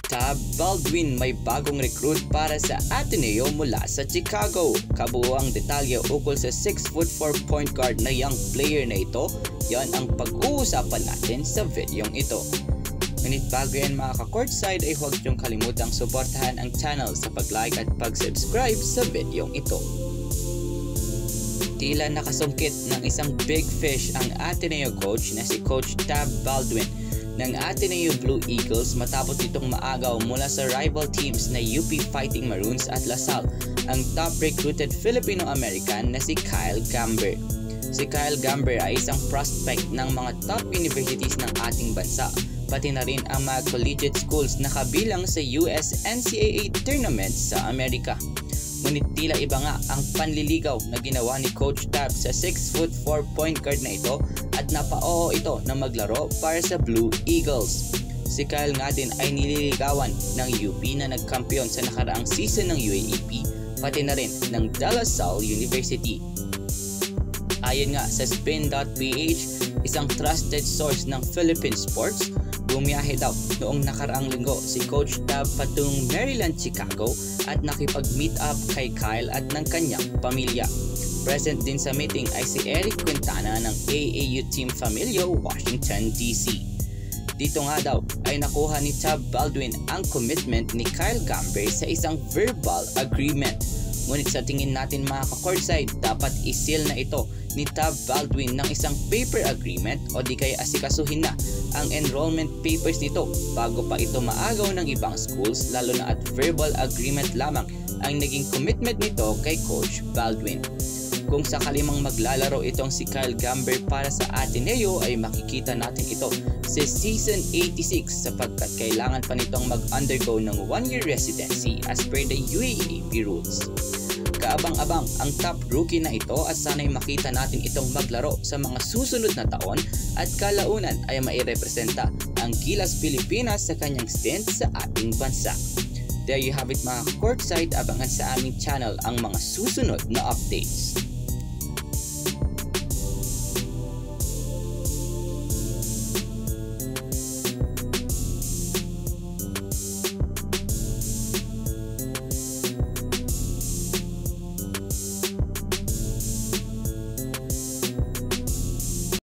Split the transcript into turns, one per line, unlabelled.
TAB Baldwin may bagong recruit para sa Ateneo mula sa Chicago. Kabuuang detalye ukol sa 6'4" point guard na young player na ito, yan ang pag-uusapan natin sa videong ito. Ngunit bago yan mga ka-Courtside ay huwag niyong kalimutang suportahan ang channel sa pag-like at pag-subscribe sa videong ito. Tila nakasungkit ng isang big fish ang Ateneo coach na si Coach TAB Baldwin ng Ateneo Blue Eagles matapos itong maagaw mula sa rival teams na UP Fighting Maroons at LaSalle ang top recruited Filipino-American na si Kyle Gamber. Si Kyle Gamber ay isang prospect ng mga top universities ng ating bansa, pati na rin ang mga collegiate schools na kabilang sa US NCAA tournament sa Amerika. Ngunit tila iba nga ang panliligaw na ginawa ni Coach TAB sa 6'4" point guard na ito at napao ito na maglaro para sa Blue Eagles. Si Kyle nga din ay nililigawan ng UP na nagkampiyon sa nakaraang season ng UAAP pati na rin ng De La Salle University. Ayon nga sa spin.ph, isang trusted source ng Philippine sports, bumiyahe daw noong nakaraang linggo si Coach TAB patungong Maryland, Chicago at nakipag-meet up kay Kyle at ng kanyang pamilya. Present din sa meeting ay si Eric Quintana ng AAU Team Familio, Washington, D.C. Dito nga daw ay nakuha ni TAB Baldwin ang commitment ni Kyle Gamber sa isang verbal agreement. Ngunit sa tingin natin mga ka-Courtside, dapat isil na ito ni TAB Baldwin ng isang paper agreement o di kaya asikasuhin na ang enrollment papers nito bago pa ito maagaw ng ibang schools, lalo na at verbal agreement lamang ang naging commitment nito kay Coach Baldwin. Kung sakalimang maglalaro itong si Kyle Gamber para sa Ateneo ay makikita natin ito sa season 86 sapagkat kailangan pa nitong mag-undergo ng 1-year residency as per the UAAP rules. Kaabang-abang ang top rookie na ito at sana'y makita natin itong maglaro sa mga susunod na taon at kalaunan ay mairepresenta ang Gilas Pilipinas sa kanyang stint sa ating bansa. There you have it mga Courtside, abangan sa aming channel ang mga susunod na updates.